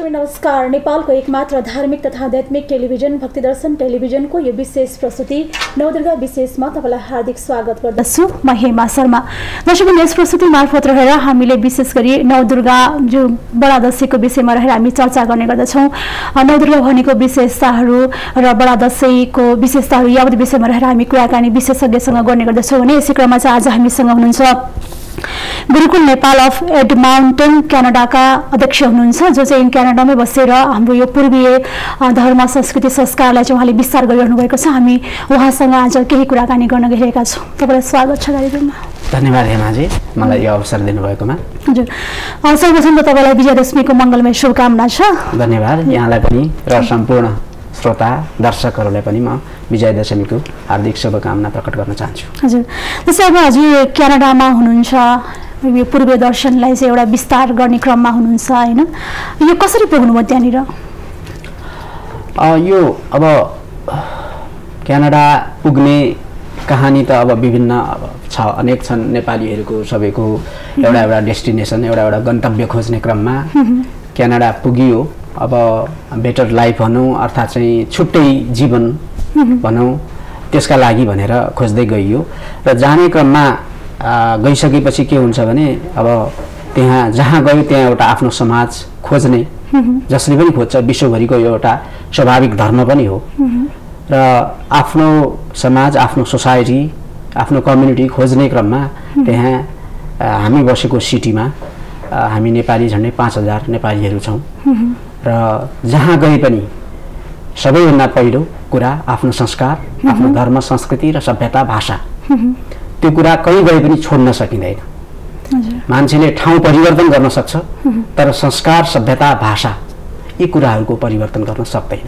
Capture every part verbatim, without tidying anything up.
दर्शक नमस्कार। नेपालको एकमात्र धार्मिक तथा आध्यात्मिक टेलिभिजन भक्ति दर्शन टेलिभिजनको यो विशेष प्रस्तुति नवदुर्गा विशेषमा तपाईलाई हार्दिक स्वागत गर्दछु। म हेमा शर्मा। दर्शक यस प्रस्तुति मार्फत रहेर हामीले विशेष गरी नवदुर्गा जो बडा दशैंको विषयमा रहेर हामी चर्चा गर्ने गर्दछौँ। नवदुर्गा भनेको विशेषताहरू र बडा दशैंको विशेषताहरू यावत विषयमा रहेर हामी कुराकानी विशेषज्ञसँग गर्ने गर्दछौँ भने यसै क्रममा चाहिँ आज हामीसँग हुनुहुन्छ गुरुकुल नेपाल अफ एडमान्टन क्यानाडाका अध्यक्ष हुनुहुन्छ, जो चाहिँ क्यानाडामै बसेर हाम्रो यो पूर्वीय धर्म संस्कृति संस्कारलाई चाहिँ उहाँले विस्तार गरिरहनु भएको छ। हामी उहाँसँग आज केही कुराकानी गर्न गइरहेका छौँ। तपाईँलाई स्वागत छ कार्यक्रममा। धन्यवाद हेमाजी, मलाई यो अवसर दिनुभएकोमा। हजुर, सर्वप्रथम त तपाईँलाई विजयादशमीको मङ्गलमय शुभकामना छ। धन्यवाद यहाँलाई पनि र सम्पूर्ण श्रोता दर्शकहरूलाई पनि म विजयादशमीको हार्दिक शुभकामना प्रकट गर्न चाहन्छु। हजुर, त्यसै अब हजुर क्यानाडामा हुनुहुन्छ, यो पूर्वीय दर्शनलाई चाहिँ एउटा विस्तार गर्ने क्रममा हुनुहुन्छ होइन, यो कसरी पुग्नुभयो त्यहाँनिर? यो अब क्यानाडा पुग्ने कहानी त अब विभिन्न छ, अनेक छन्। नेपालीहरूको सबैको एउटा एउटा डेस्टिनेसन, एउटा एउटा गन्तव्य खोज्ने क्रममा क्यानाडा पुगियो। अब बेटर लाइफ भनौँ अर्थात् चाहिँ छुट्टै जीवन भनौँ, त्यसका लागि भनेर खोज्दै गइयो र जाने क्रममा गइसकेपछि के हुन्छ भने अब त्यहाँ जहाँ गयो त्यहाँ एउटा आफ्नो समाज खोज्ने, जसले पनि खोज्छ, विश्वभरिको एउटा स्वाभाविक धर्म पनि हो। र आफ्नो समाज, आफ्नो सोसाइटी, आफ्नो कम्युनिटी खोज्ने क्रममा त्यहाँ हामी बसेको सिटीमा हामी नेपाली झन्डै पाँच हजार नेपालीहरू छौँ र जहाँ गए पनि सबैभन्दा पहिलो कुरा आफ्नो संस्कार, आफ्नो धर्म, संस्कृति र सभ्यता, भाषा, त्यो कुरा कहीँ गए पनि छोड्न सकिँदैन। मान्छेले ठाउँ परिवर्तन गर्न सक्छ तर संस्कार, सभ्यता, भाषा यी कुराहरूको परिवर्तन गर्न सक्दैन।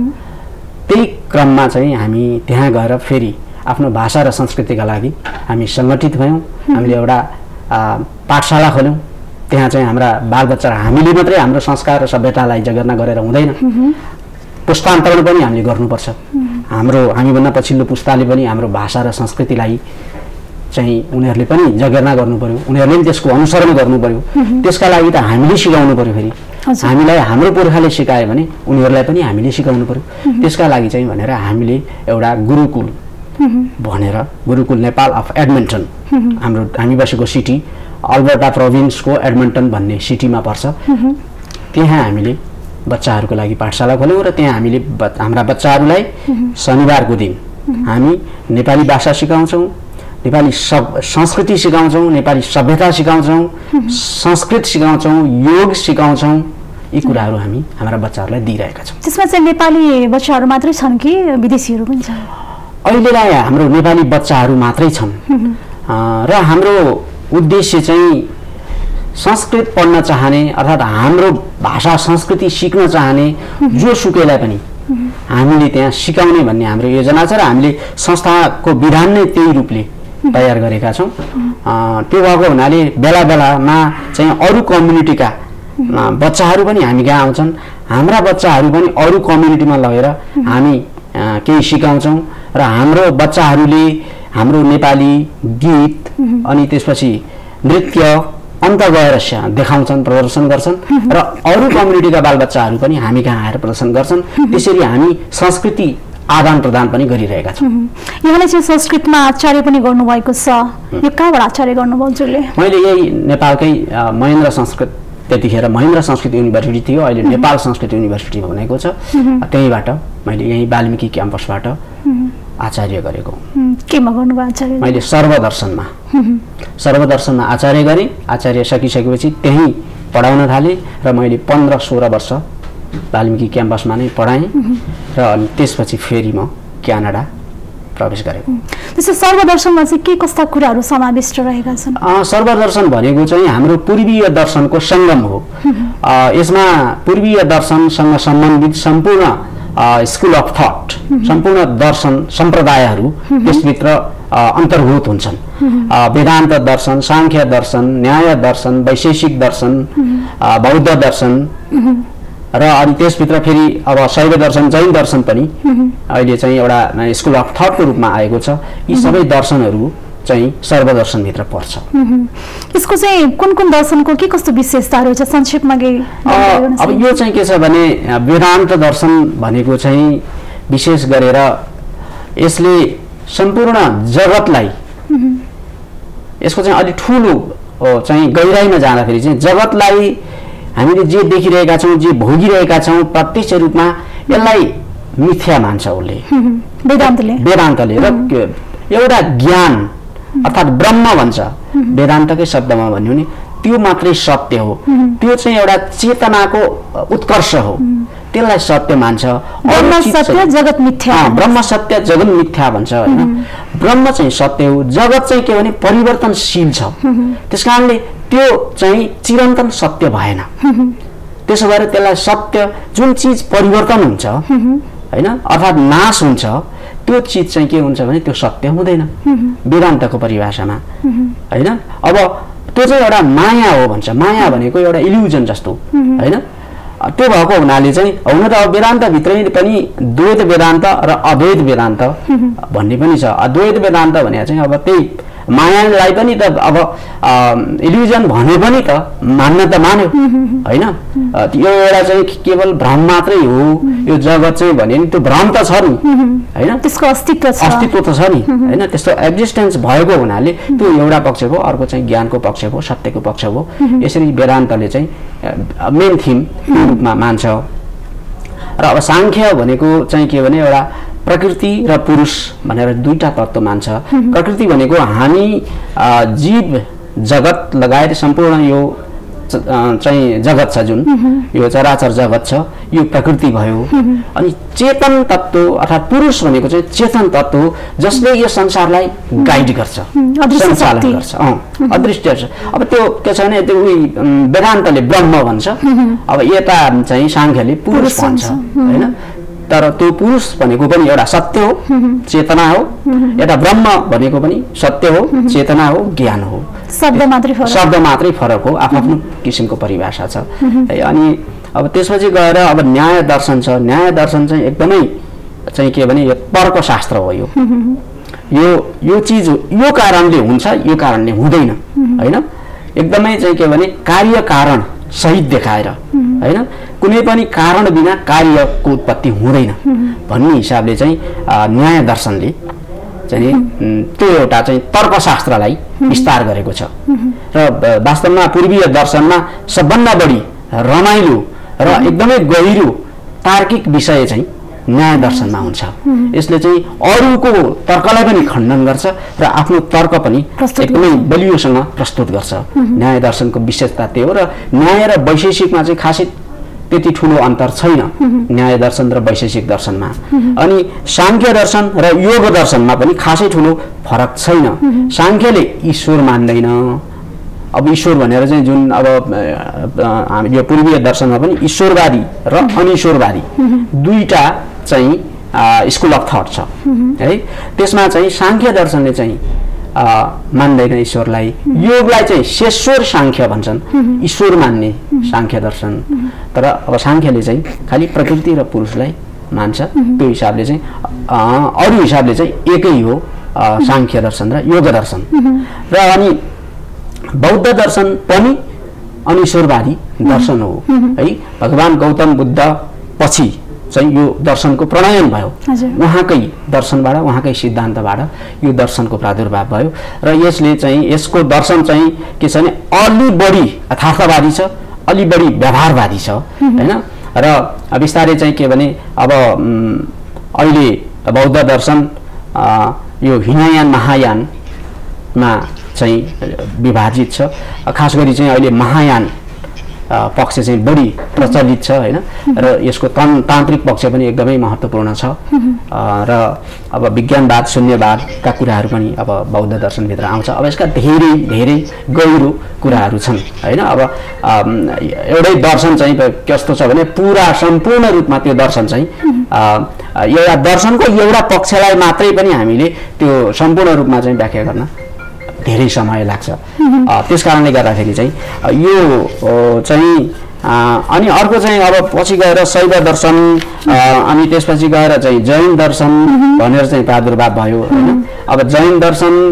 त्यही क्रममा चाहिँ हामी त्यहाँ गएर फेरि आफ्नो भाषा र संस्कृतिका लागि हामी सङ्गठित भयौँ। हामीले एउटा पाठशाला खोल्यौँ। त्यहाँ चाहिँ हाम्रा बालबच्चा, हामीले मात्रै हाम्रो संस्कार र सभ्यतालाई जगेर्ना गरेर हुँदैन, पुस्तान्तरण पनि हामीले गर्नुपर्छ। हाम्रो हामीभन्दा पछिल्लो पुस्ताले पनि हाम्रो भाषा र संस्कृतिलाई चाहिँ उनीहरूले पनि जगेर्ना गर्नु पर्यो, उनीहरूले पनि त्यसको अनुसरण गर्नु पर्यो। त्यसका लागि त हामीले सिकाउनु पर्यो। फेरि हामीलाई हाम्रो पुर्खाले सिकायो भने उनीहरूलाई पनि हामीले सिकाउनु पर्यो। त्यसका लागि चाहिँ भनेर हामीले एउटा गुरुकुल भनेर, गुरुकुल नेपाल अफ एडमन्टन, हाम्रो हामी बसेको सिटी अल्बर्टा प्रोभिन्सको एडमन्टन भन्ने सिटीमा पर्छ, त्यहाँ हामीले बच्चाहरूको लागि पाठशाला खोल्यौँ र त्यहाँ हामीले हाम्रा बच्चाहरूलाई शनिबारको दिन हामी नेपाली भाषा सिकाउँछौँ, नेपाली सब संस्कृति सिकाउँछौँ, नेपाली सभ्यता सिकाउँछौँ, संस्कृत सिकाउँछौँ, योग सिकाउँछौँ। यी कुराहरू हामी हाम्रा बच्चाहरूलाई दिइरहेका छौँ। त्यसमा चाहिँ नेपाली बच्चाहरू मात्रै छन् कि विदेशीहरू पनि छन्? अहिलेलाई हाम्रो नेपाली बच्चाहरू मात्रै छन् र हाम्रो उद्देश्य चाहिँ संस्कृत पढ्न चाहने अर्थात् हाम्रो भाषा संस्कृति सिक्न चाहने जो सुकैलाई पनि हामीले त्यहाँ सिकाउने भन्ने हाम्रो योजना छ र हामीले संस्थाको विधान नै त्यही रूपले तयार गरेका छौँ। त्यो भएको हुनाले बेला बेलामा चाहिँ अरू कम्युनिटीका बच्चाहरू पनि हामी कहाँ आउँछन्, हाम्रा बच्चाहरू पनि अरू कम्युनिटीमा लगेर हामी केही सिकाउँछौँ र हाम्रो बच्चाहरूले हाम्रो नेपाली गीत अनि त्यसपछि नृत्य अन्त गएर देखाउँछन्, प्रदर्शन गर्छन् र अरू कम्युनिटीका बालबच्चाहरू पनि हामी कहाँ आएर प्रदर्शन गर्छन्। त्यसरी हामी संस्कृति आदान प्रदान पनि गरिरहेका छौँ। यहाँले चाहिँ संस्कृतमा आचार्य पनि गर्नुभएको छ, यो कहाँबाट आचार्य गर्नुभयो हजुरले? मैले यही नेपालकै महेन्द्र संस्कृत, त्यतिखेर महेन्द्र संस्कृत युनिभर्सिटी थियो, अहिले नेपाल संस्कृत युनिभर्सिटी बनेको छ, त्यहीबाट मैले यही वाल्मिकी क्याम्पसबाट आचार्य गरेको। केमा गर्नुभयो आचार्य? मैले सर्वदर्शनमा सर्वदर्शनमा आचार्य गरेँ। आचार्य सकिसकेपछि त्यहीँ पढाउन थालेँ र मैले पन्ध्र सोह्र वर्ष वाल्मिकी क्याम्पसमा नै पढाएँ र अनि त्यसपछि फेरि म क्यानाडा प्रवेश गरेको। त्यसो सर्वदर्शनमा चाहिँ के कस्ता कुराहरू समाविष्ट रहेका छन्? सर्वदर्शन भनेको चाहिँ हाम्रो पूर्वीय दर्शनको सङ्गम हो। यसमा पूर्वीय दर्शनसँग सम्बन्धित सम्पूर्ण स्कुल अफ थट, सम्पूर्ण दर्शन सम्प्रदायहरू त्यसभित्र अन्तर्भूत हुन्छन्। वेदान्त दर्शन, साङ्ख्य दर्शन, न्याय दर्शन, वैशेषिक दर्शन, बौद्ध दर्शन र अनि त्यसभित्र फेरि अब शैव दर्शन, जैन दर्शन पनि अहिले चाहिँ एउटा स्कुल अफ थटको रूपमा आएको छ। यी सबै दर्शनहरू चाहिँ सर्वदर्शनभित्र पर्छ। यसको चाहिँ कुन कुन दर्शनको के कस्तो विशेषताहरू छ संक्षेपमा केही? अब यो चाहिँ के छ भने वेदान्त दर्शन भनेको चाहिँ विशेष गरेर यसले सम्पूर्ण जगतलाई, यसको चाहिँ अलि ठुलो चाहिँ गहिराइमा जाँदाखेरि चाहिँ जगतलाई हामीले जे देखिरहेका छौँ, जे भोगिरहेका छौँ प्रत्यक्ष रूपमा यसलाई मिथ्या मान्छ उसले, वेदान्तले वेदान्तले र एउटा ज्ञान अर्थात् ब्रह्म भन्छ वेदान्तकै शब्दमा भन्यो भने त्यो मात्रै सत्य हो। त्यो चाहिँ एउटा चेतनाको उत्कर्ष हो, त्यसलाई सत्य मान्छ। ब्रह्म सत्य जगत मिथ्या, ब्रह्म सत्य जगत मिथ्या भन्छ हैन। ब्रह्म चाहिँ सत्य हो, जगत चाहिँ के भने परिवर्तनशील छ, त्यसकारणले त्यो चाहिँ चिरन्तन सत्य भएन। त्यसो भएर त्यसलाई सत्य, जुन चिज परिवर्तन हुन्छ हैन अर्थात् नाश हुन्छ, त्यो चिज चाहिँ के हुन्छ भने त्यो सत्य हुँदैन वेदान्तको परिभाषामा हैन। अब त्यो चाहिँ एउटा माया हो भन्छ। माया भनेको एउटा इल्युजन जस्तो हैन। त्यो भएको हुनाले चाहिँ हुन त अब वेदान्तभित्रै पनि द्वैत वेदान्त र अद्वैत वेदान्त भन्ने पनि छ। अद्वैत वेदान्त भने चाहिँ अब त्यही मायालाई पनि त अब इल्युजन भने पनि त मान्न त मान्यो हैन। यो एउटा चाहिँ केवल भ्रम मात्रै हो, यो जगत चाहिँ भने नि त्यो भ्रम त छ नि हैन, त्यसको अस्तित्व छ, अस्तित्व त छ नि हैन। त्यस्तो एक्जिस्टेन्स भएको हुनाले त्यो एउटा पक्ष भयो, अर्को चाहिँ ज्ञानको पक्ष भयो, सत्यको पक्ष भयो। यसरी वेदान्तले चाहिँ मेन थिम रूपमा मान्छ। र अब सांख्य भनेको चाहिँ के भने एउटा प्रकृति र पुरुष भनेर दुईटा तत्त्व मान्छ। प्रकृति भनेको हामी जीव जगत लगायत सम्पूर्ण यो चाहिँ जगत छ, जुन यो चराचर जगत छ, यो प्रकृति भयो। अनि चेतन तत्त्व अर्थात् पुरुष भनेको चाहिँ चेतन तत्त्व हो, जसले यो संसारलाई गाइड गर्छ, सञ्चालन गर्छ, अदृश्य छ। अब त्यो के छ भने त्यो वेदान्तले ब्रह्म भन्छ, अब यता चाहिँ सांख्यले पुरुष भन्छ हैन। तर त्यो पुरुष भनेको पनि एउटा सत्य हो, चेतना हो, एउटा ब्रह्म भनेको पनि सत्य हो, चेतना हो, ज्ञान हो। शब्द मात्रै फरक, शब्द मात्रै फरक हो, आफ्नो किसिमको परिभाषा छ। अनि अब त्यसपछि गएर अब न्याय दर्शन छ। न्याय दर्शन चाहिँ एकदमै चाहिँ के भने यो तर्कशास्त्र हो। यो यो यो चिज यो कारणले हुन्छ, यो कारणले हुँदैन हैन। एकदमै चाहिँ के भने कार्य कारण सहित देखाएर हैन, कुनै पनि कारण बिना कार्यको उत्पत्ति हुँदैन भन्ने हिसाबले चाहिँ न्याय दर्शनले चाहिँ त्यो एउटा चाहिँ तर्कशास्त्रलाई विस्तार गरेको छ। र वास्तवमा पूर्वीय दर्शनमा सबभन्दा बढी रमाइलो र एकदमै गहिरो तार्किक विषय चाहिँ न्याय दर्शनमा हुन्छ। यसले चाहिँ अरूको तर्कलाई पनि खण्डन गर्छ र आफ्नो तर्क पनि एकदमै बलियोसँग प्रस्तुत गर्छ। न्याय दर्शनको विशेषता त्यो हो। र न्याय र वैशेषिकमा चाहिँ खासै त्यति ठुलो अन्तर छैन न्याय दर्शन र वैशेषिक दर्शनमा। अनि सांख्य दर्शन र योग दर्शनमा पनि खासै ठुलो फरक छैन। सांख्यले ईश्वर मान्दैन। अब ईश्वर भनेर चाहिँ जुन अब यो पूर्वीय दर्शनमा पनि ईश्वरवादी र अनिश्वरवादी दुईटा चाहिँ स्कुल अफ थट छ है। त्यसमा चाहिँ सांख्य दर्शनले चाहिँ मान्दैन ईश्वरलाई, योगलाई चाहिँ शेश्वर सांख्य भन्छन्, ईश्वर मान्ने सांख्य दर्शन। तर अब सांख्यले चाहिँ खालि प्रकृति र पुरुषलाई मान्छ। त्यो हिसाबले चाहिँ अरू हिसाबले चाहिँ एकै हो सांख्य दर्शन र योग दर्शन। र अनि बौद्ध दर्शन पनि अनिश्वरवादी दर्शन हो है। भगवान गौतम बुद्ध पछि चाहिँ यो दर्शनको प्रणयन भयो, उहाँकै दर्शनबाट, उहाँकै सिद्धान्तबाट यो दर्शनको प्रादुर्भाव भयो। र यसले चाहिँ यसको दर्शन चाहिँ के छ भने अलि बढी यथार्थवादी छ, अलि बढी व्यवहारवादी छ हैन। र बिस्तारै चाहिँ के भने अब अहिले बौद्ध दर्शन यो हिनयान महायानमा चाहिँ विभाजित छ। खास गरी चाहिँ अहिले महायान पक्ष चाहिँ बढी प्रचलित छ हैन। र यसको तान्त्रिक पक्ष पनि एकदमै महत्त्वपूर्ण छ। र अब विज्ञानवाद, शून्यवादका कुराहरू पनि अब बौद्ध दर्शनभित्र आउँछ। अब यसका धेरै धेरै गहिरो कुराहरू छन् हैन। अब एउटै दर्शन चाहिँ कस्तो छ भने पुरा सम्पूर्ण रूपमा त्यो दर्शन चाहिँ एउटा दर्शनको एउटा पक्षलाई मात्रै पनि हामीले त्यो सम्पूर्ण रूपमा चाहिँ व्याख्या गर्न धेरै समय लाग्छ। त्यस कारणले गर्दाखेरि चाहिँ यो चाहिँ अनि अर्को चाहिँ अब पछि गएर शैव दर्शन, अनि त्यसपछि गएर चाहिँ जैन दर्शन भनेर चाहिँ प्रादुर्भाव भयो हैन। अब जैन दर्शन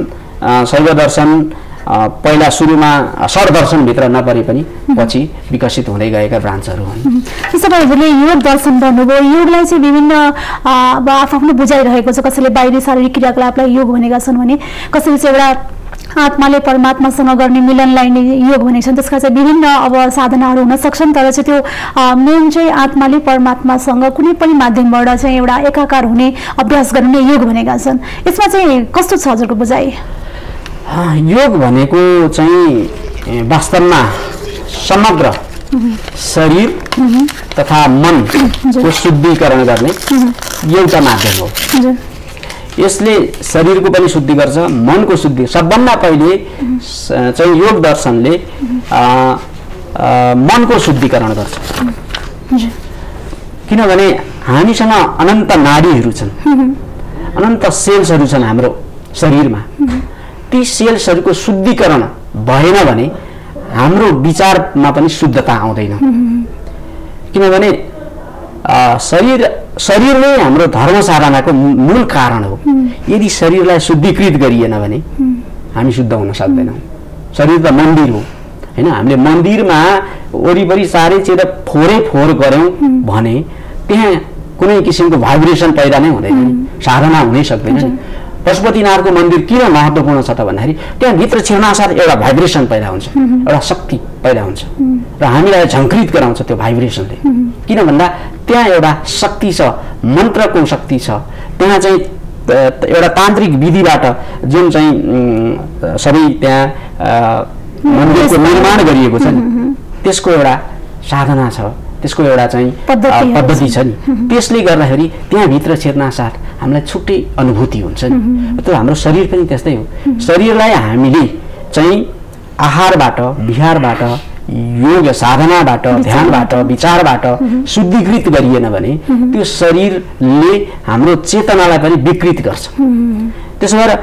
शैव दर्शन पहिला सुरुमा षड दर्शनभित्र नपरे पनि पछि विकसित हुँदै गएका ब्रान्चहरू हुन्। तपाईँहरूले योग दर्शन भन्नुभयो, योगलाई चाहिँ विभिन्न अब आफ्नो बुझाइरहेको छ। कसैले बाहिरी शारीरिक क्रियाकलापलाई योग भनेका छन् भने कसैले चाहिँ एउटा आत्माले परमात्मासँग गर्ने मिलनलाई नै योग भनेका छन्। त्यसका चाहिँ विभिन्न अब साधनाहरू हुन सक्छन्, तर चाहिँ त्यो मेन चाहिँ आत्माले परमात्मासँग कुनै पनि माध्यमबाट चाहिँ एउटा एकाकार हुने अभ्यास गर्ने योग भनेका छन्। यसमा चाहिँ कस्तो छ हजुरको बुझाइ? योग भनेको चाहिँ वास्तवमा समग्र शरीर तथा मनको शुद्धिकरण गर्ने एउटा माध्यम हो। यसले शरीरको पनि शुद्धि गर्छ, मनको शुद्धि। सबभन्दा पहिले चाहिँ योग दर्शनले मनको शुद्धिकरण गर्छ, किनभने हामीसँग अनन्त नाडीहरू छन्, अनन्त सेल्सहरू छन् हाम्रो शरीरमा। ती सेल्सहरूको शुद्धिकरण भएन भने हाम्रो विचारमा पनि शुद्धता आउँदैन, किनभने शरीर शरीर नै हाम्रो धर्म साधनाको मूल कारण हो। यदि शरीरलाई शुद्धिकृत गरिएन भने हामी शुद्ध हुन सक्दैनौँ। शरीर त मन्दिर हो हैन, हामीले मन्दिरमा वरिपरि चारैतिर फोरै फोहोर गऱ्यौँ भने त्यहाँ कुनै किसिमको भाइब्रेसन पैदा नै हुँदैन, साधना हुनै सक्दैन। पशुपतिनाथको मन्दिर किन महत्त्वपूर्ण छ त भन्दाखेरि त्यहाँ भित्र छिर्नासाथ एउटा भाइब्रेसन पैदा हुन्छ, एउटा शक्ति पैदा हुन्छ र हामीलाई झङ्कृत गराउँछ त्यो भाइब्रेसनले। किन भन्दा त्यहाँ एउटा शक्ति छ, मन्त्रको शक्ति छ। त्यहाँ चाहिँ एउटा तान्त्रिक विधिबाट जुन चाहिँ सबै त्यहाँ मन्दिरको निर्माण गरिएको छ नि, त्यसको एउटा साधना छ, त्यसको एउटा चाहिँ पद्धति छ नि। त्यसले गर्दाखेरि त्यहाँभित्र छिर्नासाथ हामीलाई छुट्टै अनुभूति हुन्छ नि। त्यो हाम्रो शरीर पनि त्यस्तै हो। शरीरलाई हामीले चाहिँ आहारबाट, विहारबाट, योग साधनाबाट, ध्यानबाट, विचारबाट शुद्धिकृत गरिएन भने त्यो शरीरले हाम्रो चेतनालाई पनि विकृत गर्छ। त्यसो भएर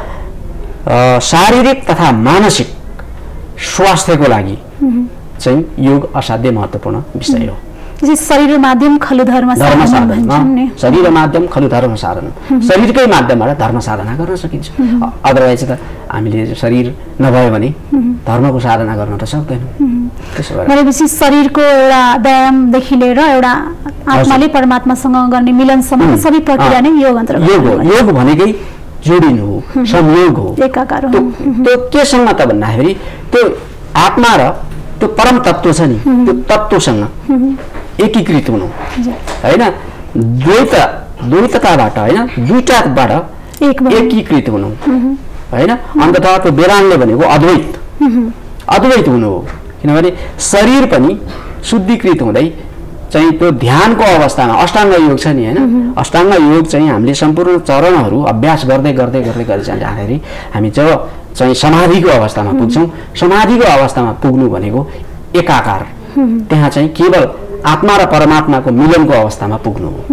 शारीरिक तथा मानसिक स्वास्थ्यको लागि चाहिँ योग असाध्यै महत्त्वपूर्ण विषय हो। शरीर माध्यम खलु धर्म साधन, शरीर माध्यम खलु धर्म साधन। शरीरकै माध्यमबाट धर्म साधना गर्न सकिन्छ। अदरवाइज त हामीले शरीर नभयो भने धर्मको साधना गर्न त सक्दैनौँ। भनेपछि शरीरको एउटा व्यायामदेखि लिएर एउटा आत्माले परमात्मासँग गर्ने मिलनसम्म सबै प्रक्रिया नै योग अन्तर्गत योग हो। योग भनेकै जोडिनु हो, संयोग हो, एकाकार हो। त्यो केसँग त भन्दाखेरि त्यो आत्मा र त्यो परम तत्त्व छ नि, त्यो तत्त्वसँग एकीकृत हुनु हैन, द्वैत द्वैतताबाट हैन, दुईटाबाट एकीकृत हुनु हैन। अन्ततः त्यो वेदान्तले भनेको अद्वैत अद्वैत हुनु हो। किनभने शरीर पनि शुद्धिकृत हुँदै चाहिँ त्यो ध्यानको अवस्थामा अष्टाङ्ग योग छ नि हैन, अष्टाङ्ग योग चाहिँ हामीले सम्पूर्ण चरणहरू अभ्यास गर्दै गर्दै गर्दै गर्दै जाँदाखेरि हामी जब चाहिँ समाधिको अवस्थामा पुग्छौँ, समाधिको अवस्थामा पुग्नु भनेको एकाकार, त्यहाँ चाहिँ केवल आत्मा र परमात्माको मिलनको अवस्थामा पुग्नु हो।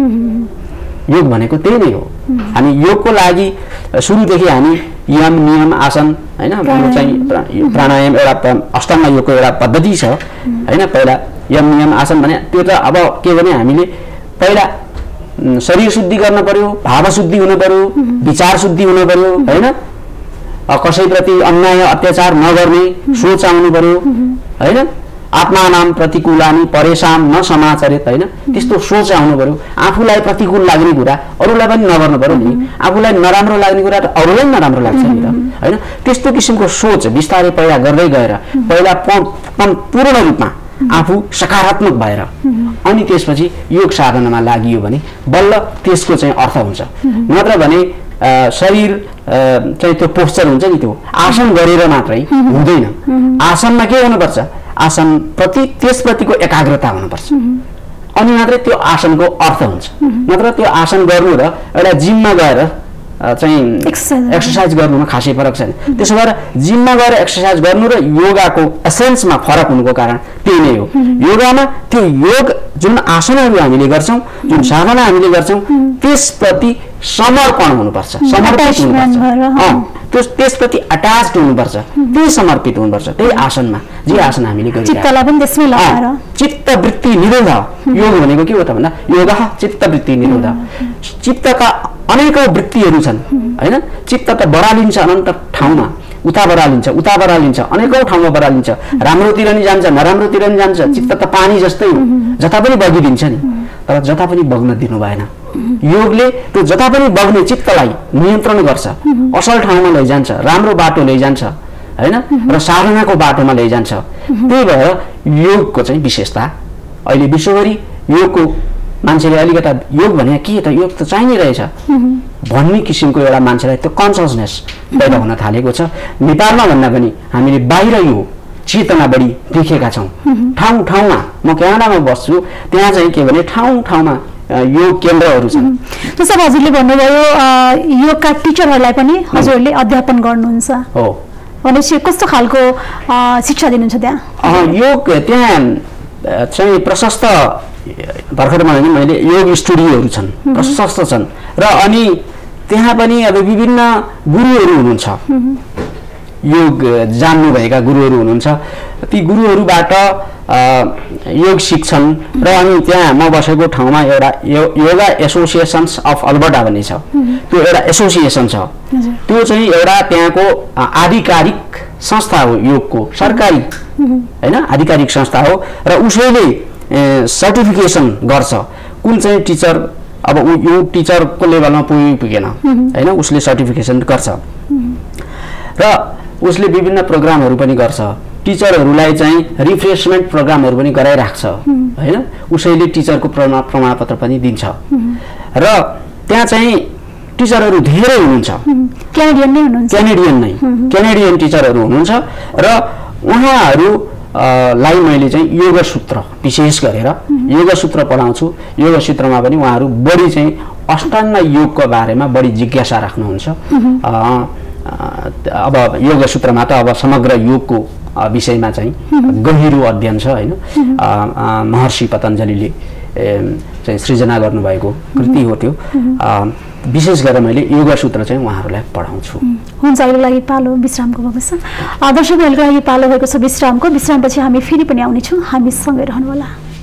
योग भनेको त्यही नै हो। हामी योगको लागि सुरुदेखि हामी यम नियम आसन हैन, चाहिँ प्राणायाम एउटा अष्टाङ्ग योगको एउटा पद्धति छ हैन। पहिला यम नियम आसन भने त्यो त अब के भने हामीले पहिला शरीर शुद्धि गर्न पर्यो, भाव शुद्धि हुनु पर्यो, विचार शुद्धि हुनु पर्यो हैन। कसैप्रति अन्याय अत्याचार नगर्ने सोच आउनु पर्यो हैन। आत्मानाम प्रतिकूलानि परेशान न समाचरित हैन, त्यस्तो सोच आउनु पर्यो। आफूलाई प्रतिकूल लाग्ने कुरा अरूलाई पनि नगर्नु पर्यो नि, आफूलाई नराम्रो लाग्ने कुरा त अरूलाई पनि नराम्रो लाग्छ नि त हैन। त्यस्तो किसिमको सोच बिस्तारै पैदा गर्दै गएर पहिला पूर्ण रूपमा आफू सकारात्मक भएर अनि त्यसपछि योग साधनामा लागियो भने बल्ल त्यसको चाहिँ अर्थ हुन्छ। नत्र भने शरीर चाहिँ त्यो पोस्चर हुन्छ नि, त्यो आसन गरेर मात्रै हुँदैन। आसनमा के हुनुपर्छ, आसन प्रति त्यसप्रतिको एकाग्रता हुनुपर्छ, अनि मात्रै त्यो आसनको अर्थ हुन्छ। नत्र त्यो आसन गर्नु र एउटा जिममा गएर चाहिँ एक्सर्साइज गर्नुमा खासै फरक छैन। त्यसो भएर जिममा गएर एक्सर्साइज गर्नु र योगाको एसेन्समा फरक हुनुको कारण त्यही नै हो। योगामा त्यो योग जुन आसनहरू हामीले गर्छौँ, जुन साधना हामीले गर्छौँ, त्यसप्रति समर्पण हुनुपर्छ, समर्पित हुनुपर्छ, त्यो त्यसप्रति अट्याच्ड हुनुपर्छ, त्यही समर्पित हुनुपर्छ त्यही आसनमा, जे आसन हामीले गरिरहेको चित्तवृत्ति निरोध। योग भनेको के हो त भन्दा योग चित्तवृत्ति निरोध। चित्तका अनेकौं वृत्तिहरू छन् हैन। चित्त त बढालिन्छ अनन्त ठाउँमा, उता बरालिन्छ उता बरालिन्छ अनेकौं ठाउँमा बरालिन्छ राम्रोतिर नि जान्छ नराम्रोतिर नि जान्छ चित्त त पानी जस्तै हो जता पनि बगिदिन्छ नि तर जता पनि बग्न दिनु भएन योगले त्यो जता पनि बग्ने चित्तलाई नियन्त्रण गर्छ असल ठाउँमा लैजान्छ राम्रो बाटो लैजान्छ हैन र साधनाको बाटोमा लैजान्छ त्यही भएर योगको चाहिँ विशेषता अहिले विश्वभरि योगको मान्छेले अलिकता योग भने के त योग त चाहिने रहेछ भन्ने किसिमको एउटा मान्छेलाई त्यो कन्सियसनेस पैदा हुन थालेको छ नेपालमा भन्दा पनि हामीले बाहिर यो चेतना बढी देखेका छौं ठाउँ ठाउँमा म क्यानाडामा बस्छु त्यहाँ चाहिँ के भने ठाउँ ठाउँमा योग केन्द्रहरू छन् जस्तो हजुरले भन्नुभयो योगका टिचरहरूलाई पनि हजुरले अध्यापन गर्नुहुन्छ हो भनेपछि कस्तो खालको शिक्षा दिनुहुन्छ त्यहाँ योग त्यहाँ चाहिँ प्रशस्त भर्खर भने मैले योग स्टुडियोहरू छन् प्रशस्त छन् र अनि त्यहाँ पनि अब विभिन्न गुरुहरू हुनुहुन्छ योग जान्नु भएका गुरुहरू हुनुहुन्छ ती गुरुहरूबाट योग सिक्छन् र अनि त्यहाँ म बसेको ठाउँमा एउटा योगा एसोसिएसन्स अफ अल्बर्टा भन्ने छ त्यो एउटा एसोसिएसन छ त्यो चाहिँ एउटा त्यहाँको आधिकारिक संस्था हो योगको सरकारी हैन आधिकारिक संस्था हो र उसैले सर्टिफिकेसन गर्छ कुन चाहिँ टिचर अब यो टिचरको लेभलमा पुगि पुगेन हैन उसले सर्टिफिकेसन गर्छ र उसले विभिन्न प्रोग्रामहरू पनि गर्छ टिचरहरूलाई चाहिँ रिफ्रेशमेन्ट प्रोग्रामहरू पनि गराइराख्छ हैन उसैले टिचरको प्रमाणपत्र पनि दिन्छ र त्यहाँ चाहिँ टिचरहरू धेरै हुनुहुन्छ क्यानेडियन नै हुनुहुन्छ क्यानेडियन नै क्यानेडियन टिचरहरू हुनुहुन्छ र उहाँहरू लाई मैले चाहिँ योग सूत्र विशेष गरेर योग सूत्र पढाउँछु योग सूत्रमा पनि उहाँहरू बढी चाहिँ अष्टाङ्ग योगको बारेमा बढी जिज्ञासा राख्नुहुन्छ अब योग सूत्रमा त अब समग्र योगको विषयमा चाहिँ गहिरो अध्ययन छ हैन महर्षि पतञ्जलिले चाहिँ सृजना गर्नुभएको कृति हो त्यो विशेष गरेर मैले योग सूत्र चाहिँ उहाँहरूलाई पढाउँछु हुन्छ अहिलेको लागि पालो विश्रामको भएको छ दर्शकहरूको लागि पालो भएको छ विश्रामको विश्रामपछि हामी फेरि पनि आउनेछौँ हामी सँगै रहनुहोला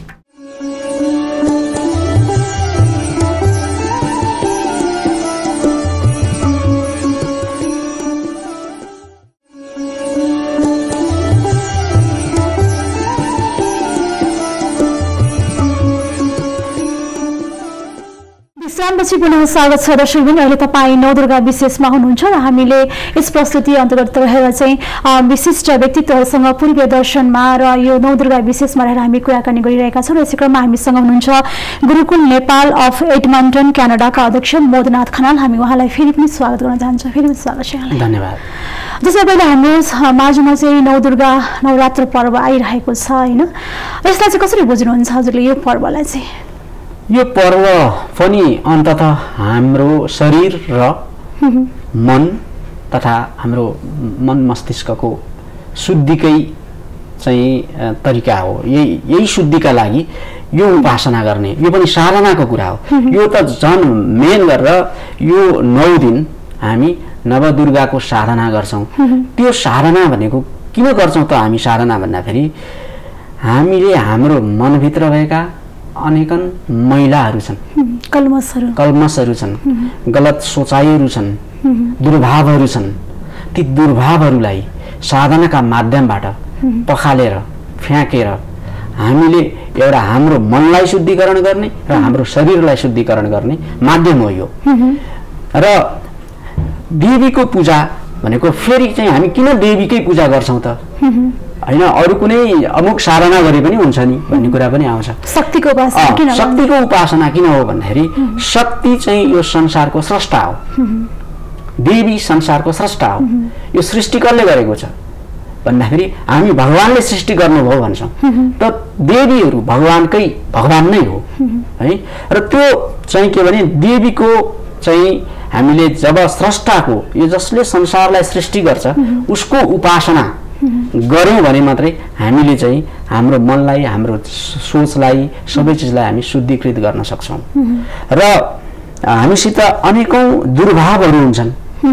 विश्रामपछि पुनः स्वागत छ दर्शकबिन अहिले तपाईँ नवदुर्गा विशेषमा हुनुहुन्छ र हामीले यस प्रस्तुति अन्तर्गत रहेर चाहिँ विशिष्ट व्यक्तित्वहरूसँग पूर्वीय दर्शनमा र यो नवदुर्गा विशेषमा रहेर हामी कुराकानी गरिरहेका छौँ र यसै क्रममा हामीसँग हुनुहुन्छ गुरुकुल नेपाल अफ एडमन्टन क्यानाडाका अध्यक्ष मोदनाथ खनाल हामी उहाँलाई फेरि पनि स्वागत गर्न चाहन्छौँ फेरि पनि स्वागत छ धन्यवाद जसै पहिले हाम्रो माझमा चाहिँ नवदुर्गा नवरात्र पर्व आइरहेको छ हैन यसलाई चाहिँ कसरी बुझ्नुहुन्छ हजुरले यो पर्वलाई चाहिँ यो पर्व पनि अन्ततः हाम्रो शरीर र मन तथा हाम्रो मन मस्तिष्कको शुद्धिकै चाहिँ तरिका हो यही यही शुद्धिका लागि यो उपासना गर्ने यो पनि साधनाको कुरा हो यो त झन् मेन गरेर यो नौ दिन हामी नवदुर्गाको साधना गर्छौं त्यो साधना भनेको किन गर्छौं त हामी साधना भन्दाखेरि हामीले हाम्रो मनभित्र भएका अनेकन मैलाहरू छन् कल्मसहरू कल्मसहरू छन् गलत सोचाइहरू छन् दुर्भावहरू छन् ती दुर्भावहरूलाई साधनाका माध्यमबाट पखालेर फ्याँकेर हामीले एउटा हाम्रो मनलाई शुद्धिकरण गर्ने र हाम्रो शरीरलाई शुद्धिकरण गर्ने माध्यम हो यो र देवीको पूजा भनेको फेरि चाहिँ हामी किन देवीकै पूजा गर्छौं त हैन अरु कुनै अमुक साधना गरे पनि हुन्छ नि भन्ने कुरा पनि आउँछ शक्तिको उपासना किन शक्तिको उपासना किन हो भन्दाखेरि शक्ति चाहिँ यो संसारको स्रष्टा हो देवी संसारको स्रष्टा हो यो सृष्टि कसले गरेको छ भन्दाखेरि हामी भगवानले सृष्टि गर्नुभयो भन्छौं त देवीहरू भगवानकै भगवान नै हो है र त्यो चाहिँ के भने देवीको चाहिँ हामीले जब स्रष्टाको यो जसले संसारलाई सृष्टि गर्छ उसको उपासना गर्यौं भने मात्रै हामीले चाहिँ हाम्रो मनलाई हाम्रो सोचलाई सबै चिजलाई हामी शुद्धिकृत गर्न सक्छौं र हामीसित अनेकौं दुर्भावहरू हुन्छन्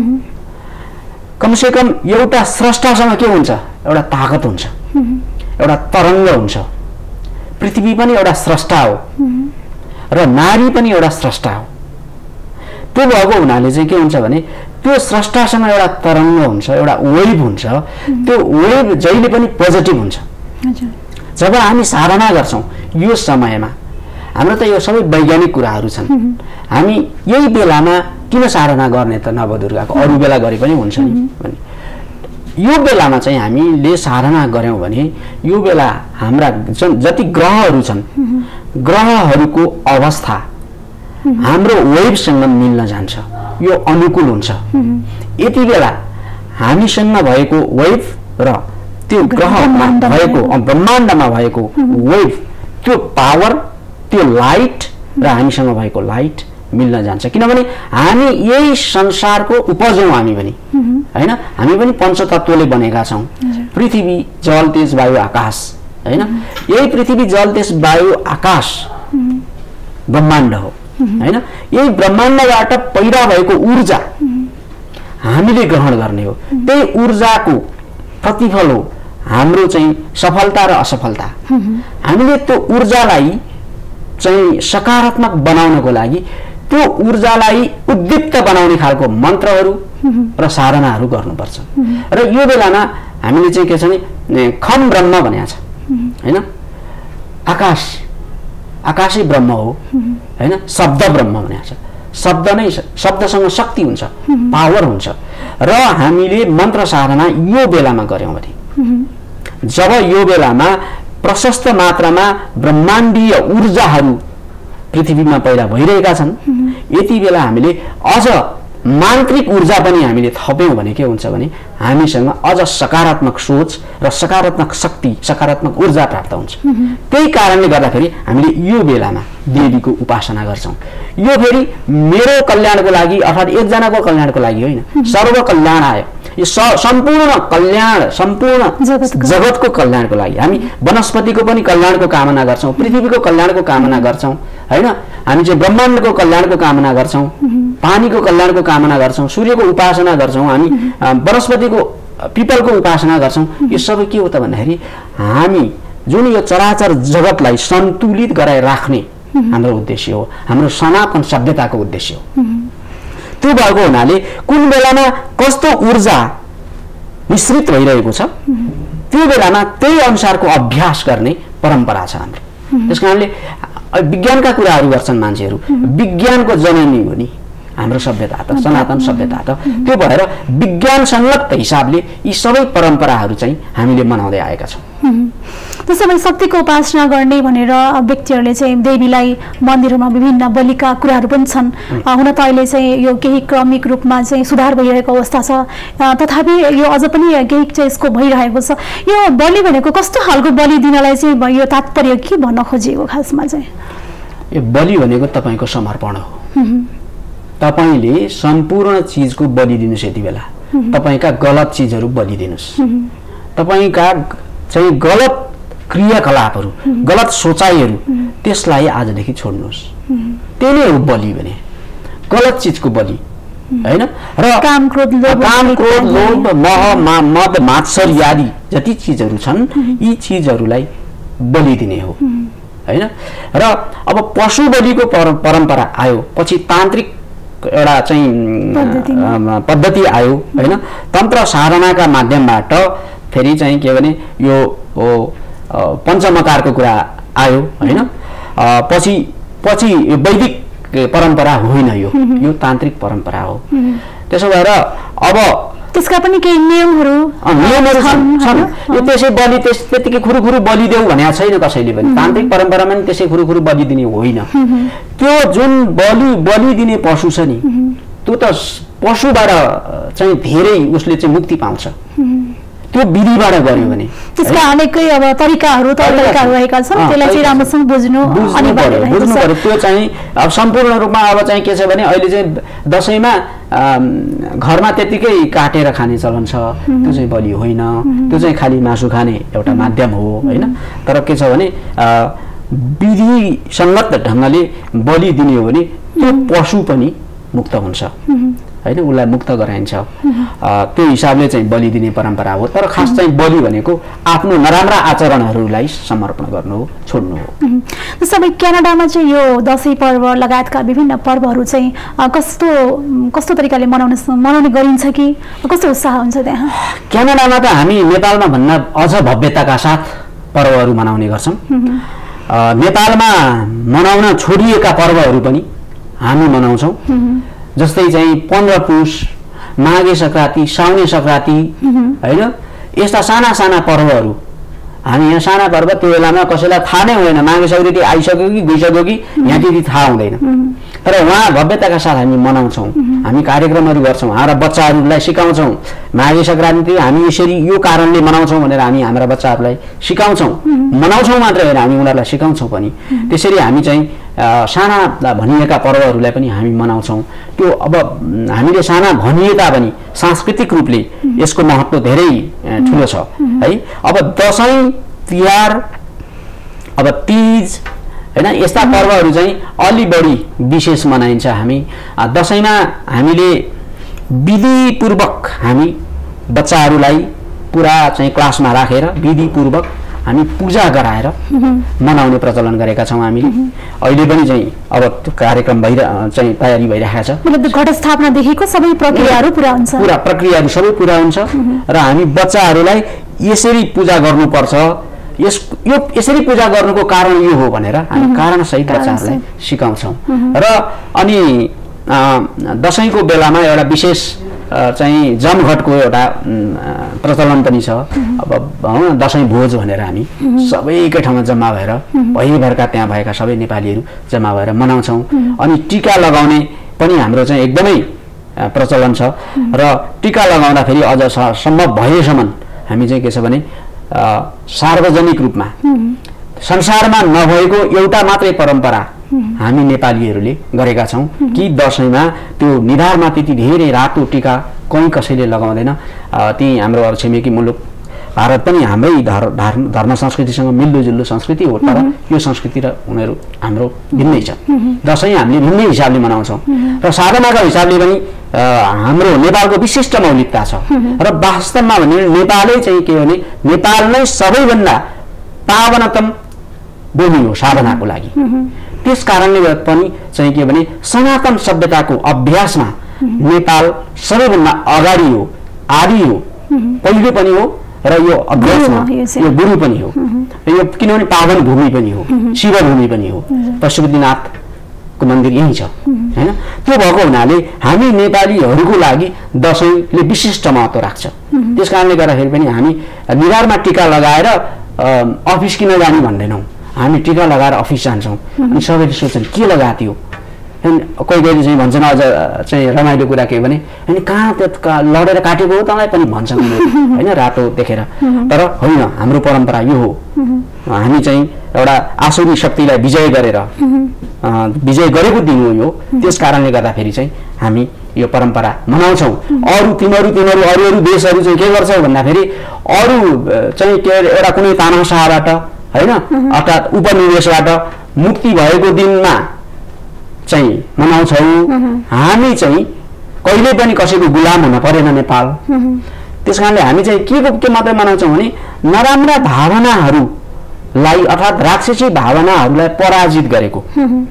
कमसे कम एउटा स्रष्टासँग के हुन्छ एउटा ताकत हुन्छ एउटा तरङ्ग हुन्छ पृथ्वी पनि एउटा स्रष्टा हो र नारी पनि एउटा स्रष्टा हो त्यो भएको हुनाले चाहिँ के हुन्छ भने त्यो स्रष्टासँग एउटा तरङ्ग हुन्छ, एउटा वेभ हुन्छ। त्यो वेभ जहिले पनि पोजिटिभ हुन्छ। जब हामी साधना गर्छौँ यो समयमा, हाम्रो त यो सबै वैज्ञानिक कुराहरू छन्, हामी यही बेलामा किन साधना गर्ने त नवदुर्गाको, अरू बेला गरे पनि हुन्छ नि भने यो बेलामा चाहिँ हामीले साधना गऱ्यौँ भने यो बेला हाम्रा जति ग्रहहरू छन् ग्रहहरूको अवस्था हाम्रो वेभसँग मिल्न जान्छ, यो अनुकूल हुन्छ। यति बेला हामीसँग भएको वेभ र त्यो ग्रहमा भएको ब्रह्माण्डमा भएको वेभ, त्यो पावर, त्यो लाइट र हामीसँग भएको लाइट मिल्न जान्छ। किनभने हामी यही संसारको उपज हौँ, हामी पनि हैन, हामी पनि पञ्चतत्वले बनेका छौँ। पृथ्वी, जल, तेज, वायु, आकाश हैन, यही पृथ्वी, जल, तेज, वायु, आकाश ब्रह्माण्ड हो हैन। यही ब्रह्माण्डबाट पैदा भएको ऊर्जा हामीले ग्रहण गर्ने हो। त्यही ऊर्जाको प्रतिफल हो हाम्रो चाहिँ सफलता र असफलता। हामीले त्यो ऊर्जालाई चाहिँ सकारात्मक बनाउनको लागि त्यो ऊर्जालाई उद्दीप्त बनाउने खालको मन्त्रहरू र साधनाहरू गर्नुपर्छ। र यो बेलामा हामीले चाहिँ के छ भने खम ब्रह्म भनेको छ हैन, आकाश आकाशै ब्रह्म हो हैन, शब्द ब्रह्म भनेको छ। शब्द नै, शब्दसँग शक्ति हुन्छ, पावर हुन्छ। र हामीले मन्त्र साधना यो बेलामा गर्यौँ भने, जब यो बेलामा प्रशस्त मात्रामा ब्रह्माण्डीय ऊर्जाहरू पृथ्वीमा पैदा भइरहेका छन्, यति बेला हामीले अझ मान्त्रिक ऊर्जा पनि हामीले थप्यौँ भने के हुन्छ भने हामीसँग अझ सकारात्मक सोच र सकारात्मक शक्ति, सकारात्मक ऊर्जा प्राप्त हुन्छ। त्यही कारणले गर्दाखेरि हामीले यो बेलामा देवीको उपासना गर्छौँ। यो फेरि मेरो कल्याणको लागि अर्थात् एकजनाको कल्याणको लागि होइन, सर्व कल्याण आयो। यो सम्पूर्ण कल्याण, सम्पूर्ण जगतको कल्याणको लागि हामी वनस्पतिको पनि कल्याणको कामना गर्छौँ, पृथ्वीको कल्याणको कामना गर्छौँ हैन, हामी चाहिँ ब्रह्माण्डको कल्याणको कामना गर्छौँ, पानीको कल्याणको कामना गर्छौँ, सूर्यको उपासना गर्छौँ, हामी वनस्पतिको, पिपलको उपासना गर्छौँ। यो सबै के हो त भन्दाखेरि हामी जुन यो चराचर जगतलाई सन्तुलित गराएर राख्ने हाम्रो उद्देश्य हो, हाम्रो सनातन सभ्यताको उद्देश्य हो। त्यो भएको हुनाले कुन बेलामा कस्तो ऊर्जा मिश्रित भइरहेको छ त्यो बेलामा त्यही अनुसारको अभ्यास गर्ने परम्परा छ हाम्रो। त्यस कारणले विज्ञानका कुराहरू गर्छन् मान्छेहरू, विज्ञानको जननी हो नि हाम्रो सभ्यता त, सनातन सभ्यता त। त्यो भएर विज्ञान संलग्न हिसाबले यी सबै परम्पराहरू चाहिँ हामीले मनाउँदै आएका छौँ। त्यसो भए शक्तिको उपासना गर्ने भनेर व्यक्तिहरूले चाहिँ देवीलाई मन्दिरहरूमा विभिन्न बलिका कुराहरू पनि छन्। हुन त अहिले चाहिँ यो केही क्रमिक रूपमा चाहिँ सुधार भइरहेको अवस्था छ, तथापि यो अझ पनि केही चाहिँ यसको भइरहेको छ। यो बलि भनेको कस्तो खालको बलि दिनलाई चाहिँ यो तात्पर्य के भन्न खोजिएको खासमा चाहिँ? यो बलि भनेको तपाईँको समर्पण हो। तपाईँले सम्पूर्ण चिजको बलि दिनुहोस्। यति बेला तपाईँका गलत चिजहरू बलि दिनुहोस्, तपाईँका चाहिँ गलत क्रियाकलापहरू, गलत सोचाइहरू, त्यसलाई आजदेखि छोड्नुहोस्। त्यही नै हो बलि भने, गलत चिजको बलि हैन। र काम क्रोध लोभ मोह मद मात्सर्य आदि जति चिजहरू छन् यी चिजहरूलाई बलि दिने हो हैन। र अब पशु बलिको परम्परा आयो, पछि तान्त्रिक एउटा चाहिँ पद्धति आयो हैन। तन्त्र साधनाका माध्यमबाट फेरि चाहिँ के भने यो पञ्चमकारको कुरा आयो हैन। पछि पछि यो वैदिक परम्परा होइन, यो यो तान्त्रिक परम्परा हो। त्यसो भएर अब त्यसका पनि केही नियमहरू नियमहरू छन्। यो त्यसै बलि त्यस त्यतिकै खुरुखुरु बलि देऊ भनेको छैन कसैले पनि। तान्त्रिक परम्परामा पनि त्यसै खुरुखुरु बलि दिने होइन। त्यो जुन बलि बलि दिने पशु छ नि, त्यो त पशुबाट चाहिँ धेरै उसले चाहिँ मुक्ति पाउँछ त्यो विधिबाट गर्यो भने। त्यसका अनेकै अब तरिकाहरू तरिकाहरू रहेका छन्, त्यसलाई चाहिँ राम्रोसँग बुझ्नु अनिवार्य रहेछ। बुझ्नु पर्यो। त्यो चाहिँ अब सम्पूर्ण रूपमा अब चाहिँ के छ भने अहिले चाहिँ दसैँमा घरमा त्यतिकै काटेर खाने चलन छ, त्यो चाहिँ बलि होइन। त्यो चाहिँ खालि मासु खाने एउटा माध्यम हो हैन। तर के छ भने विधिसङ्गत ढङ्गले बलि दिने हो भने त्यो पशु पनि मुक्त हुन्छ। हैन उसलाई मुक्त गराइन्छ त्यो हिसाबले चाहिँ बलि दिने परम्परा हो तर खास चाहिँ बलि भनेको आफ्नो नराम्रा आचरणहरूलाई समर्पण गर्नु हो छोड्नु हो सबै क्यानाडामा चाहिँ यो दशैं पर्व लगायतका विभिन्न पर्वहरू चाहिँ कस्तो कस्तो तरिकाले मनाउन मनाउने गरिन्छ कि कस्तो उत्साह हुन्छ त्यहाँ क्यानाडामा त हामी नेपालमा भन्दा अझ भव्यताका साथ पर्वहरू मनाउने गर्छौं नेपालमा मनाउन छोडिएका पर्वहरू पनि हामी मनाउँछौं जस्तै चाहिँ पन्ध्र पुष माघे संक्रान्ति साउने संक्रान्ति हैन यस्ता साना साना पर्वहरू हामी यहाँ साना पर्व त्यो बेलामा कसैलाई थाहा नै हुँदैन माघे संक्रान्ति आइसक्यो कि गइसक्यो कि यहाँ त्यति थाहा हुँदैन तर उहाँ भव्यताका साथ हामी मनाउँछौं हामी कार्यक्रमहरू गर्छौं हाम्रा बच्चाहरूलाई सिकाउँछौं माघे संक्रान्ति हामी यसरी यो कारणले मनाउँछौं भनेर हामी हाम्रा बच्चाहरूलाई सिकाउँछौं मनाउँछौं मात्र हैन हामी उनीहरूलाई सिकाउँछौं पनि त्यसरी हामी चाहिँ साना भनिएका पर्वहरूलाई पनि हामी मनाउँछौं त्यो अब हामीले साना भनिए तापनि सांस्कृतिक रूपले यसको महत्त्व धेरै ठूलो छ है अब दशैं तिहार अब तीज हैन यस्ता पर्वहरू चाहिँ अलि बढी विशेष मनाइन्छ हामी दशैंमा हामीले विधिपूर्वक हामी बच्चाहरूलाई पुरा चाहिँ क्लासमा राखेर विधिपूर्वक हामी पूजा गराएर मनाउने प्रचलन गरेका छौं हामीले अहिले पनि चाहिँ अब कार्यक्रम भइ चाहिँ तयारी भइरहेको छ मतलब घटस्थापना देखिको सबै प्रक्रियाहरू पुरा हुन्छ पुरा प्रक्रियाहरू सबै पुरा हुन्छ र हामी बच्चाहरूलाई यसरी पूजा गर्नुपर्छ यस यो यसरी पूजा गर्नुको कारण यो हो भनेर हामी कारण सहित बच्चाहरूलाई सिकाउँछौं र अनि दशैंको बेलामा एउटा विशेष चाहिँ जमघटको एउटा प्रचलन पनि छ अब दशैं भोज भनेर हामी सबैकै ठाउँमा जम्मा भएर भइभरका त्यहाँ भएका सबै नेपालीहरू जम्मा भएर मनाउँछौं अनि टीका लगाउने पनि हाम्रो चाहिँ एकदमै प्रचलन छ र टीका लगाउँदा फेरि अझ सम्भव भएसम्म हामी चाहिँ के छ भने सार्वजनिक रूपमा संसारमा नभएको एउटा मात्रै परम्परा हामी नेपालीहरूले गरेका छौं कि दशैंमा त्यो निधारमा त्यति धेरै रातो टीका कहीं कसैले लगाउँदैन ती हाम्रो छिमेकी मुलुक भारत पनि हाम्रै धर्म संस्कृतिसँग मिल्दोजुल्दो संस्कृति हो तर यो संस्कृति र उनीहरू हाम्रो भिन्नै छ दशैं हामीले भिन्नै हिसाबले मनाउँछौं र साधनाका हिसाबले पनि हाम्रो नेपालको विशिष्ट मौलिकता छ र वास्तवमा भने नेपालै चाहिँ के भने नेपाल नै सबैभन्दा पावनतम भूमि हो साधनाको लागि त्यस कारणले पनि चाहिँ के भने सनातन सभ्यताको अभ्यासमा नेपाल सबैभन्दा अगाडि हो आदि हो पहिले पनि हो र यो अभ्यासमा यो गुरु पनि हो यो किनभने पावन भूमि पनि हो शिव भूमि पनि हो पशुपतिनाथको मन्दिर यही छ हैन त्यो भएको हुनाले हामी नेपालीहरूको लागि दशैंले विशिष्ट महत्त्व राख्छ त्यसकारणले गर्दाखेरि पनि हामी निधारमा टीका लगाएर अफिस किन जाने भन्दैनौं हामी टीका लगाएर अफिस जान्छौं अनि सबैले सोच्छन् के लगाथ्यो अनि कोही कोही चाहिँ भन्छन् अझ चाहिँ रमाइलो कुरा के भने अनि कहाँ त्यो लडेर काटेको हो तँलाई पनि भन्छन् हैन रातो देखेर तर होइन हाम्रो परम्परा यो हो हामी चाहिँ एउटा आसुरी शक्तिलाई विजय गरेर विजय गरेको दिन हो यो त्यस कारणले गर्दाखेरि चाहिँ हामी यो परम्परा मनाउँछौं अरु तिमीहरू तिमीहरू अरु अरु देशहरू चाहिँ के गर्छौ भन्दाखेरि अरु चाहिँ के एउटा कुनै तानाशाहबाट हैन अर्थात उपनिवेशबाट मुक्ति भएको दिनमा चाहिँ मनाउँछौ हामी चाहिँ कहिले पनि कसैको गुलाम हुन परेन नेपाल त्यसकारणले हामी चाहिँ के के मात्रै मनाउँछौं भने नराम्रा भावनाहरूलाई अर्थात राक्षसी भावनाहरूलाई पराजित गरेको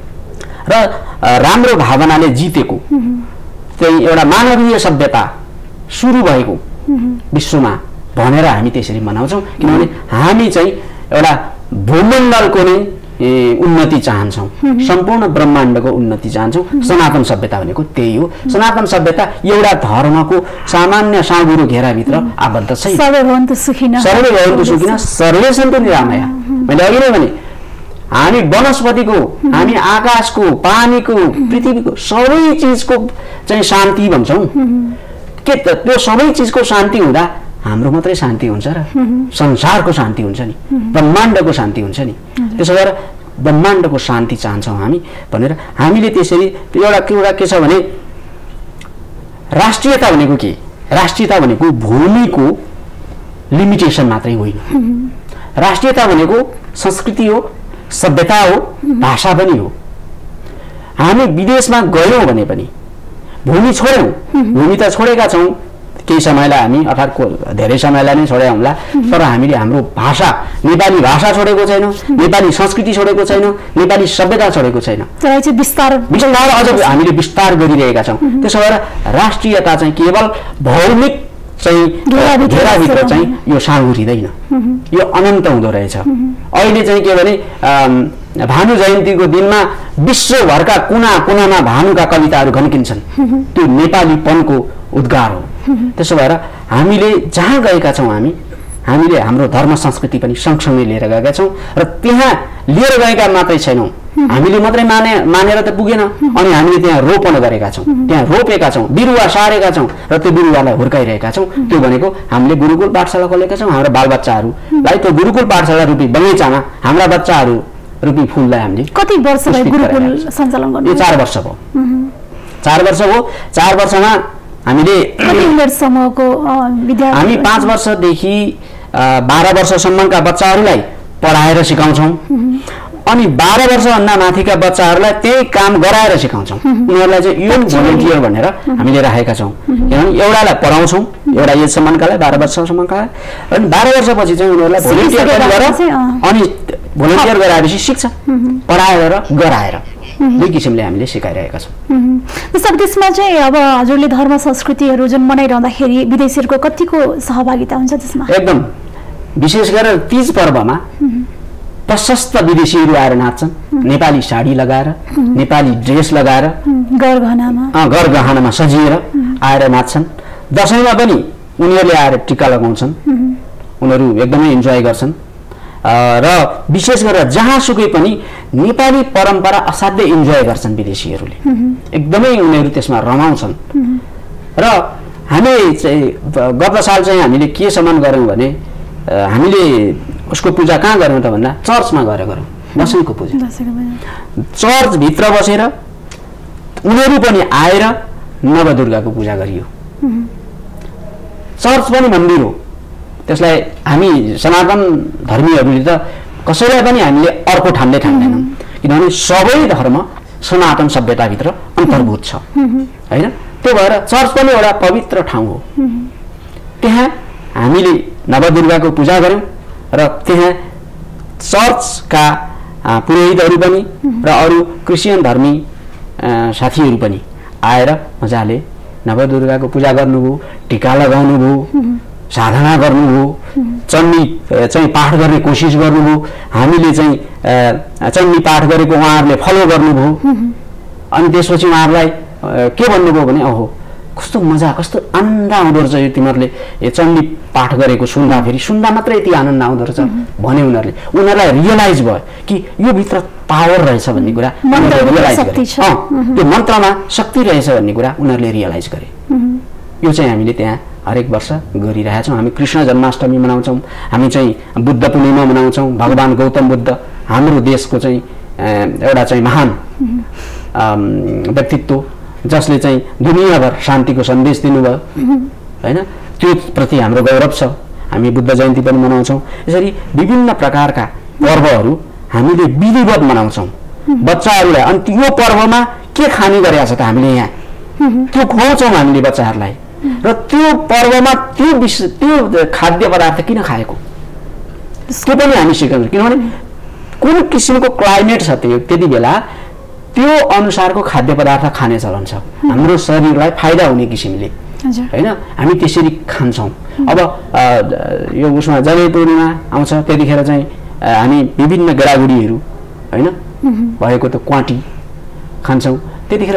र राम्रो भावनाले जितेको चाहिँ एउटा मानवीय सभ्यता सुरु भएको विश्वमा भनेर हामी त्यसरी मनाउँछौं किनभने हामी चाहिँ एउटा भूमण्डलको नै उन्नति चाहन्छौं सम्पूर्ण ब्रह्माण्डको उन्नति चाहन्छौं सनातन सभ्यता भनेको त्यही हो सनातन सभ्यता एउटा धर्मको सामान्य साँगुरो घेराभित्र आबद्ध छ सर्वे भवन्तु सुखिनः सर्वे भवन्तु सुखिनः सर्वे सन्तु निरामया मैले अघि नै भने हामी वनस्पतिको हामी आकाशको पानीको पृथ्वीको सबै चीजको चाहिँ शान्ति भन्छौं के त्यो सबै चीजको शान्ति हुँदा हाम्रो मात्रै शान्ति हुन्छ र संसारको शान्ति हुन्छ नि ब्रह्माण्डको शान्ति हुन्छ नि त्यसो भएर ब्रह्माण्डको शान्ति चाहन्छौं हामी भनेर हामीले त्यसरी एउटा कुरा के छ भने राष्ट्रियता भनेको के राष्ट्रियता भनेको भूमिको लिमिटेसन मात्रै होइन राष्ट्रियता भनेको संस्कृति हो सभ्यता हो भाषा पनि हो हामी विदेशमा गयौं भने पनि भूमि छोड्यौँ, भूमि त छोडेका छौँ केही समयलाई हामी अर्थात् धेरै समयलाई नै छोड्या होला, तर हामीले हाम्रो भाषा नेपाली भाषा छोडेको छैन, नेपाली संस्कृति छोडेको छैन, नेपाली सभ्यता छोडेको छैन। विस्तार विस्तार अझ हामीले विस्तार गरिरहेका छौँ। त्यसो भएर राष्ट्रियता चाहिँ केवल भौगोलिक चाहिँ घेराभित्र चाहिँ यो साँघुरिँदैन, यो अनन्त हुँदो रहेछ। अहिले चाहिँ के भने भानु जयन्तीको दिनमा विश्वभरका कुना कुनामा भानुका कविताहरू घन्किन्छन्, त्यो नेपालीपनको उद्गार हो। त्यसो भएर हामीले जहाँ गएका छौँ हामी हामीले हाम्रो धर्म संस्कृति पनि सँगसँगै लिएर गएका छौँ र त्यहाँ लिएर गएका मात्रै छैनौँ, हामीले मात्रै माने मानेर त पुगेन, अनि हामीले त्यहाँ रोपन गरेका छौँ, त्यहाँ रोपेका छौँ, बिरुवा सारेका छौँ र त्यो बिरुवालाई हुर्काइरहेका छौँ। त्यो भनेको हामीले गुरुकुल पाठशाला खोलेका छौँ, हाम्रो बालबच्चाहरूलाई त्यो गुरुकुल पाठशाला रूपी बगैँचामा हाम्रा बच्चाहरू रूपी फुललाई हामीले कति वर्ष भयो गुरुकुल सञ्चालन गर्नु? यो चार वर्ष भयो। चार वर्ष हो। चार वर्षमा हामीले हामी पाँच वर्षदेखि बाह्र वर्षसम्मका बच्चाहरूलाई पढाएर सिकाउँछौँ, अनि बाह्र वर्षभन्दा माथिका बच्चाहरूलाई त्यही काम गराएर सिकाउँछौँ। उनीहरूलाई चाहिँ यो भोलिन्टियर भनेर हामीले राखेका छौँ, किनभने एउटालाई पढाउँछौँ, एउटा एजसम्मकालाई बाह्र वर्षसम्मकालाई, अनि बाह्र वर्षपछि चाहिँ उनीहरूलाई भोलिन्टियर गरेर अनि भोलिन्टियर गराएपछि सिक्छ, पढाएर गराएर दुई किसिमले हामीले सिकाइरहेका छौँ। जस्तो त्यसमा चाहिँ अब हजुरले धर्म संस्कृतिहरू जुन मनाइरहँदाखेरि विदेशीहरूको कतिको सहभागिता हुन्छ त्यसमा? एकदम, विशेष गरेर तीज पर्वमा प्रशस्त विदेशीहरू आएर नाच्छन्, नेपाली साडी लगाएर, नेपाली ड्रेस लगाएर, गरगहनामा गरगहनामा सजिएर आएर नाच्छन्। दसैँमा पनि उनीहरूले आएर टिका लगाउँछन्, उनीहरू एकदमै इन्जोय गर्छन् र विशेष गरेर जहाँसुकै पनि नेपाली परम्परा असाध्यै इन्जोय गर्छन् विदेशीहरूले, एकदमै उनीहरू त्यसमा रमाउँछन्। र हामी चाहिँ गत साल चाहिँ हामीले के सम्मान गऱ्यौँ भने हामीले उसको पूजा कहाँ गऱ्यौँ त भन्दा चर्चमा गएर गऱ्यौँ, दसैँको पूजा। चर्चभित्र बसेर उनीहरू पनि आएर नवदुर्गाको पूजा गरियो। चर्च पनि मन्दिर हो, त्यसलाई हामी सनातन धर्मीहरूले त कसैलाई पनि हामीले अर्को ठान्दै ठान्दैनौँ, किनभने सबै धर्म सनातन सभ्यताभित्र अन्तर्भूत छ होइन। त्यो भएर चर्च पनि एउटा पवित्र ठाउँ हो। त्यहाँ हामीले नवदुर्गाको पूजा गऱ्यौँ र त्यहाँ चर्चका पुरोहितहरू पनि र अरू क्रिस्चियन धर्मी साथीहरू पनि आएर मजाले नवदुर्गाको पूजा गर्नुभयो, टिका लगाउनु भयो, साधना गर्नुभयो, चण्डी चाहिँ पाठ गर्ने कोसिस गर्नुभयो, हामीले चाहिँ चण्डी पाठ गरेको उहाँहरूले फलो गर्नुभयो। अनि त्यसपछि उहाँहरूलाई के भन्नुभयो भने अहो कस्तो मजा, कस्तो आनन्द आउँदो रहेछ यो तिमीहरूले यो चण्डी पाठ गरेको सुन्दाखेरि, सुन्दा मात्रै यति आनन्द आउँदो रहेछ भने उनीहरूले उनीहरूलाई रियलाइज भयो कि यो भित्र पावर रहेछ भन्ने कुरा रियलाइज गरे, त्यो मन्त्रमा शक्ति रहेछ भन्ने कुरा उनीहरूले रियलाइज गरे। यो चाहिँ हामीले त्यहाँ हरेक वर्ष गरिरहेका छौँ। हामी कृष्ण जन्माष्टमी मनाउँछौँ, हामी चाहिँ बुद्ध पूर्णिमा मनाउँछौँ, भगवान् गौतम बुद्ध हाम्रो देशको चाहिँ एउटा चाहिँ महान व्यक्तित्व जसले चाहिँ दुनियाँभर शान्तिको सन्देश दिनुभयो होइन, त्यो प्रति हाम्रो गौरव छ। हामी बुद्ध जयन्ती पनि मनाउँछौँ। यसरी विभिन्न प्रकारका पर्वहरू हामीले विधिवत मनाउँछौँ बच्चाहरूलाई। अनि यो पर्वमा के खाने गरेका छ त हामीले यहाँ त्यो खुवाउँछौँ हामीले बच्चाहरूलाई, र त्यो पर्वमा त्यो विश त्यो खाद्य पदार्थ किन खाएको त्यो पनि हामी सिकाउँछौँ, किनभने कुन किसिमको क्लाइमेट छ त्यो त्यति बेला त्यो अनुसारको खाद्य पदार्थ खाने चलन छ हाम्रो शरीरलाई फाइदा हुने किसिमले होइन, हामी त्यसरी खान्छौँ। अब यो उसमा जले पूर्णिमा आउँछ त्यतिखेर चाहिँ हामी विभिन्न गेडागुडीहरू होइन भएको त क्वाटी खान्छौँ। त्यतिखेर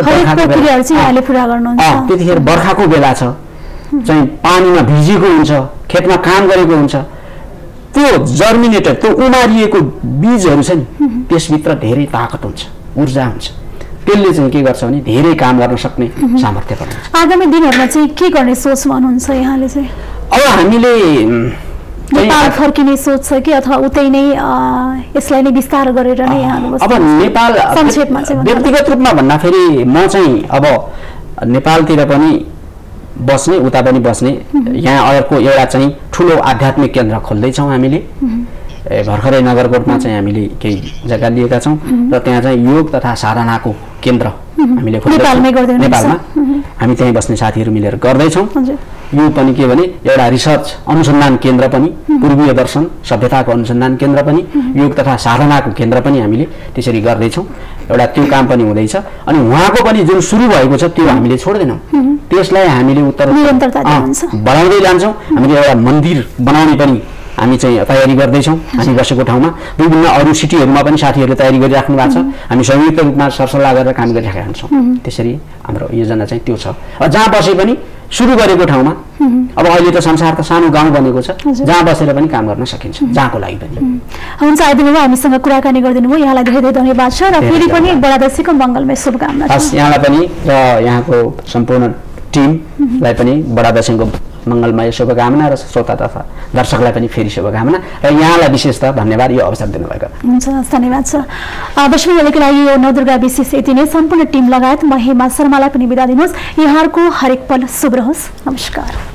त्यतिखेर बर्खाको बेला छ, चाहिँ पानीमा भिजेको हुन्छ, खेतमा काम गरेको हुन्छ, त्यो जर्मिनेटर त्यो उमारिएको बीजहरू छ नि त्यसभित्र धेरै ताकत हुन्छ, ऊर्जा हुन्छ, त्यसले चाहिँ के गर्छ भने धेरै काम गर्न सक्ने सामर्थ्य बनाउँछ। आगामी दिनहरुमा चाहिँ के गर्ने सोच भन्नुहुन्छ यहाँले चाहिँ? अब हामीले नेपाल फर्किने सोच छ कि अथवा उतै नै यसलाई नै विस्तार गरेर नै यहाँ अब नेपाल संक्षेपमा चाहिँ व्यक्तिगत रूपमा भन्दाखेरि म चाहिँ अब नेपालतिर पनि बस्ने उता पनि बस्ने, यहाँ अर्को एउटा चाहिँ ठुलो आध्यात्मिक केन्द्र खोल्दैछौँ हामीले। भर्खरै नगरकोटमा चाहिँ हामीले केही जग्गा लिएका छौँ र त्यहाँ चाहिँ योग तथा साधनाको केन्द्र हामीले नेपालमा हामी त्यहीँ बस्ने साथीहरू मिलेर गर्दैछौँ। यो पनि के भने एउटा रिसर्च अनुसन्धान केन्द्र पनि, पूर्वीय दर्शन सभ्यताको अनुसन्धान केन्द्र पनि, योग तथा साधनाको केन्द्र पनि हामीले त्यसरी गर्दैछौँ। एउटा त्यो काम पनि हुँदैछ। अनि उहाँको पनि जुन सुरु भएको छ त्यो हामीले छोड्दैनौँ, त्यसलाई हामीले उत्तर बढाउँदै लान्छौँ। हामीले एउटा मन्दिर बनाउने पनि हामी चाहिँ तयारी गर्दैछौँ। हामी बसेको ठाउँमा विभिन्न अरू सिटीहरूमा पनि साथीहरूले तयारी गरिराख्नु भएको छ। हामी संयुक्त रूपमा सरसल्लाह गरेर काम गरिराखेका छौँ। त्यसरी हाम्रो योजना चाहिँ त्यो छ। जहाँ बसे पनि सुरु गरेको ठाउँमा, अब अहिले त संसार त सानो गाउँ बनेको छ, जहाँ बसेर पनि काम गर्न सकिन्छ, जहाँको लागि पनि। हुन्छ, आइदिनुभयो, हामीसँग कुराकानी गरिदिनु भयो, यहाँलाई धेरै धेरै धन्यवाद छ र फेरि पनि बडा दशैंको मङ्गलमय शुभकामना। हस्, यहाँलाई पनि र यहाँको सम्पूर्ण टिमलाई पनि बडा दशैंको मङ्गलमय शुभकामना र श्रोता तथा दर्शकलाई पनि फेरि शुभकामना र यहाँलाई विशेष त धन्यवाद यो अवसर दिनुभएको। हुन्छ, धन्यवाद छ। दर्शक हेरेको लागि यो नवदुर्गा विशेष यति नै। सम्पूर्ण टिम लगायत म हेमा शर्मालाई पनि बिदा दिनुहोस्। यहाँहरूको हरेक पल शुभ रहोस्। नमस्कार।